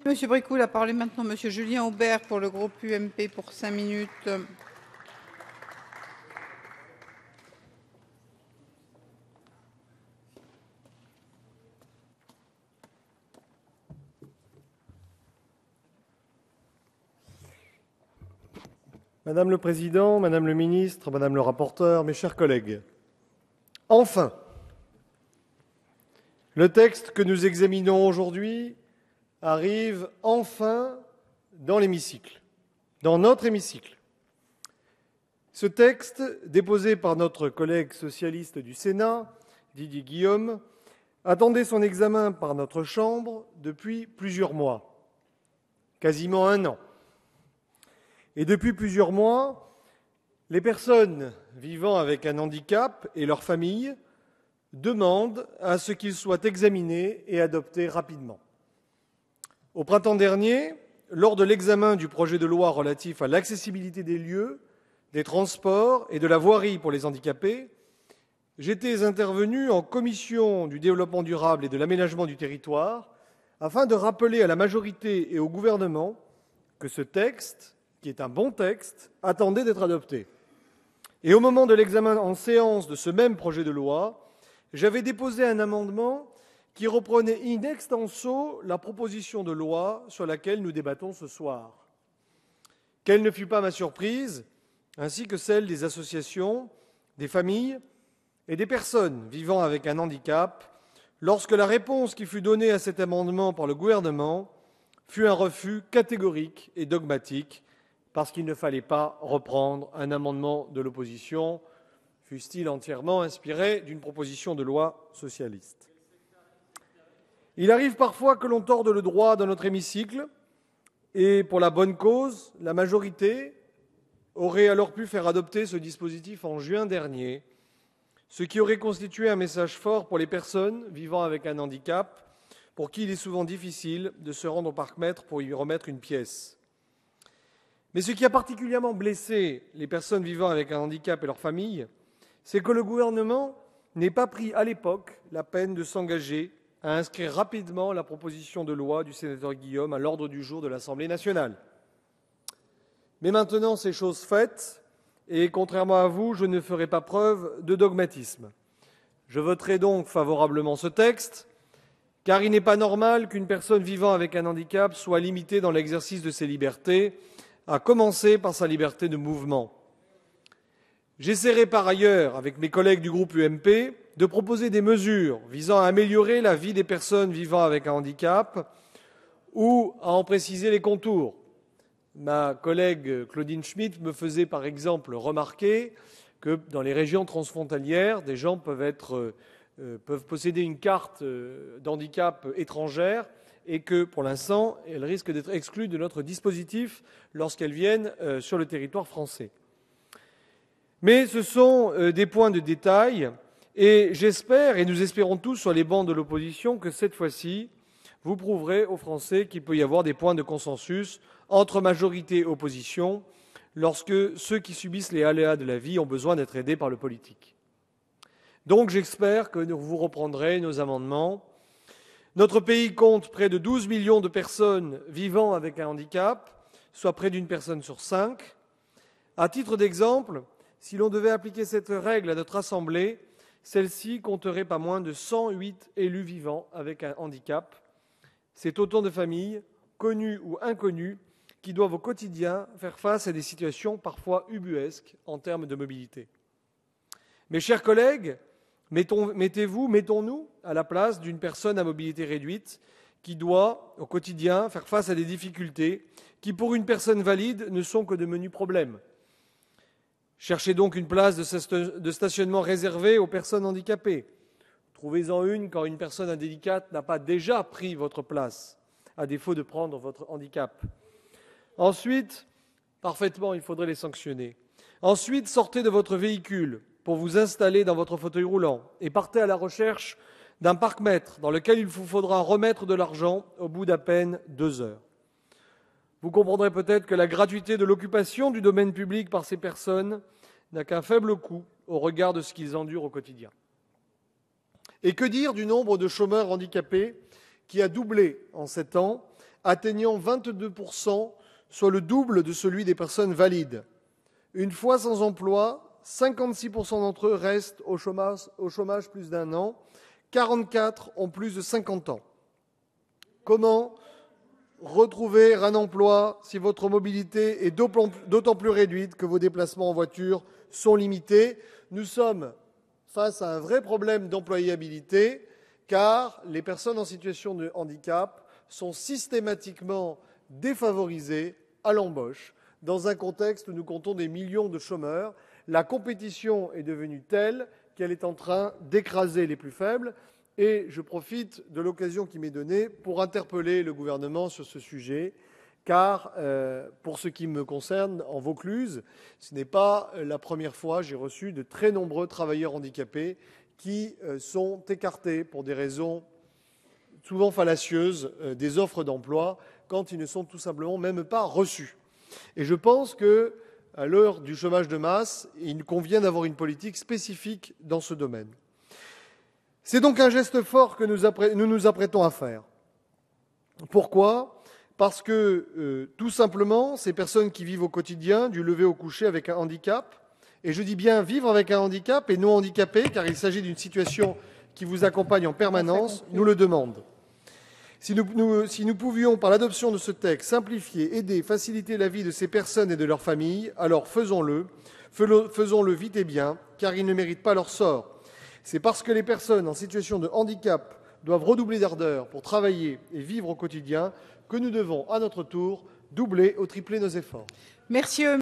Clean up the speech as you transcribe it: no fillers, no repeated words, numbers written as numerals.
Monsieur Bricout, la parole est maintenant Monsieur Julien Aubert pour le groupe UMP pour 5 minutes. Madame le Président, Madame le Ministre, Madame le rapporteur, mes chers collègues, enfin, le texte que nous examinons aujourd'hui arrive enfin dans l'hémicycle, dans notre hémicycle. Ce texte, déposé par notre collègue socialiste du Sénat, Didier Guillaume, attendait son examen par notre Chambre depuis plusieurs mois, quasiment un an. Et depuis plusieurs mois, les personnes vivant avec un handicap et leurs familles demandent à ce qu'il soit examiné et adopté rapidement. Au printemps dernier, lors de l'examen du projet de loi relatif à l'accessibilité des lieux, des transports et de la voirie pour les handicapés, j'étais intervenu en commission du développement durable et de l'aménagement du territoire afin de rappeler à la majorité et au gouvernement que ce texte, qui est un bon texte, attendait d'être adopté. Et au moment de l'examen en séance de ce même projet de loi, j'avais déposé un amendement qui reprenait in extenso la proposition de loi sur laquelle nous débattons ce soir. Quelle ne fut pas ma surprise, ainsi que celle des associations, des familles et des personnes vivant avec un handicap, lorsque la réponse qui fut donnée à cet amendement par le gouvernement fut un refus catégorique et dogmatique, parce qu'il ne fallait pas reprendre un amendement de l'opposition, fût-il entièrement inspiré d'une proposition de loi socialiste. Il arrive parfois que l'on torde le droit dans notre hémicycle, et pour la bonne cause, la majorité aurait alors pu faire adopter ce dispositif en juin dernier, ce qui aurait constitué un message fort pour les personnes vivant avec un handicap, pour qui il est souvent difficile de se rendre au parc-mètre pour y remettre une pièce. Mais ce qui a particulièrement blessé les personnes vivant avec un handicap et leurs familles, c'est que le gouvernement n'ait pas pris à l'époque la peine de s'engager à inscrire rapidement la proposition de loi du sénateur Guillaume à l'ordre du jour de l'Assemblée nationale. Mais maintenant, c'est chose faite, et contrairement à vous, je ne ferai pas preuve de dogmatisme. Je voterai donc favorablement ce texte, car il n'est pas normal qu'une personne vivant avec un handicap soit limitée dans l'exercice de ses libertés, à commencer par sa liberté de mouvement. J'essaierai par ailleurs, avec mes collègues du groupe UMP, de proposer des mesures visant à améliorer la vie des personnes vivant avec un handicap ou à en préciser les contours. Ma collègue Claudine Schmitt me faisait par exemple remarquer que dans les régions transfrontalières, des gens peuvent posséder une carte d'handicap étrangère et que, pour l'instant, elles risquent d'être exclues de notre dispositif lorsqu'elles viennent sur le territoire français. Mais ce sont des points de détail, et j'espère, et nous espérons tous sur les bancs de l'opposition, que cette fois-ci, vous prouverez aux Français qu'il peut y avoir des points de consensus entre majorité et opposition lorsque ceux qui subissent les aléas de la vie ont besoin d'être aidés par le politique. Donc j'espère que vous reprendrez nos amendements. Notre pays compte près de 12 millions de personnes vivant avec un handicap, soit près d'une personne sur 5. À titre d'exemple, si l'on devait appliquer cette règle à notre Assemblée, celle-ci compterait pas moins de 108 élus vivant avec un handicap. C'est autant de familles, connues ou inconnues, qui doivent au quotidien faire face à des situations parfois ubuesques en termes de mobilité. Mes chers collègues, mettons-nous à la place d'une personne à mobilité réduite qui doit, au quotidien, faire face à des difficultés qui, pour une personne valide, ne sont que de menus problèmes. Cherchez donc une place de stationnement réservée aux personnes handicapées. Trouvez-en une quand une personne handicapée n'a pas déjà pris votre place, à défaut de prendre votre handicap. Ensuite, parfaitement, il faudrait les sanctionner. Ensuite, sortez de votre véhicule pour vous installer dans votre fauteuil roulant et partez à la recherche d'un parc-mètre dans lequel il vous faudra remettre de l'argent au bout d'à peine 2 heures. Vous comprendrez peut-être que la gratuité de l'occupation du domaine public par ces personnes n'a qu'un faible coût au regard de ce qu'ils endurent au quotidien. Et que dire du nombre de chômeurs handicapés qui a doublé en 7 ans, atteignant 22%, soit le double de celui des personnes valides. Une fois sans emploi, 56% d'entre eux restent au chômage plus d'un an, 44 ont plus de 50 ans. Comment retrouver un emploi si votre mobilité est d'autant plus réduite que vos déplacements en voiture sont limités? Nous sommes face à un vrai problème d'employabilité, car les personnes en situation de handicap sont systématiquement défavorisées à l'embauche. Dans un contexte où nous comptons des millions de chômeurs, la compétition est devenue telle qu'elle est en train d'écraser les plus faibles. Et je profite de l'occasion qui m'est donnée pour interpeller le gouvernement sur ce sujet, car pour ce qui me concerne, en Vaucluse, ce n'est pas la première fois. J'ai reçu de très nombreux travailleurs handicapés qui sont écartés pour des raisons souvent fallacieuses des offres d'emploi, quand ils ne sont tout simplement même pas reçus. Et je pense qu'à l'heure du chômage de masse, il convient d'avoir une politique spécifique dans ce domaine. C'est donc un geste fort que nous nous apprêtons à faire. Pourquoi ? Parce que, tout simplement, ces personnes qui vivent au quotidien, du lever au coucher avec un handicap, et je dis bien vivre avec un handicap et non handicapé, car il s'agit d'une situation qui vous accompagne en permanence, nous le demandent. Si nous pouvions, par l'adoption de ce texte, simplifier, aider, faciliter la vie de ces personnes et de leurs familles, alors faisons-le vite et bien, car ils ne méritent pas leur sort. C'est parce que les personnes en situation de handicap doivent redoubler d'ardeur pour travailler et vivre au quotidien que nous devons, à notre tour, doubler ou tripler nos efforts. Merci.